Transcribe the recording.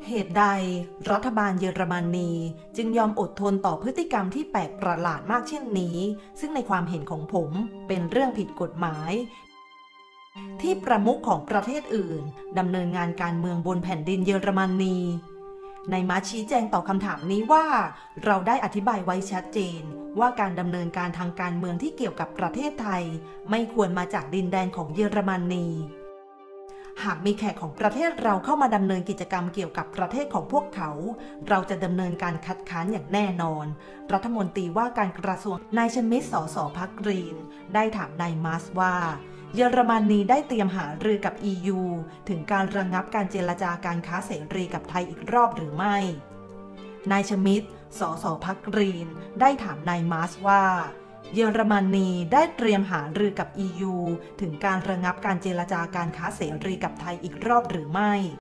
เหตุใดรัฐบาลเยอรมนีจึงยอมอดทนต่อพฤติกรรมที่แปลกประหลาดมากเช่นนี้ซึ่งในความเห็นของผมเป็นเรื่องผิดกฎหมายที่ประมุขของประเทศอื่นดำเนินงานการเมืองบนแผ่นดินเยอรมนีนายมาชี้แจงต่อคำถามนี้ว่าเราได้อธิบายไว้ชัดเจนว่าการดำเนินการทางการเมืองที่เกี่ยวกับประเทศไทยไม่ควรมาจากดินแดนของเยอรมนีหากมีแขกของประเทศเราเข้ามาดำเนินกิจกรรมเกี่ยวกับประเทศของพวกเขาเราจะดำเนินการคัดค้านอย่างแน่นอนรัฐมนตรีว่าการกระทรวงนายชมิตสสพรรคกรีนได้ถามนายมาสว่าเยอรมนีได้เตรียมหารือกับ EU ถึงการระงับการเจรจาการค้าเสรีกับไทยอีกรอบหรือไม่นายชมิตสสพรรคกรีนได้ถามนายมาสว่าเยอรมนีได้เตรียมหารือกับ EU ถึงการระงับการเจรจาการค้าเสรีกับไทยอีกรอบหรือไม่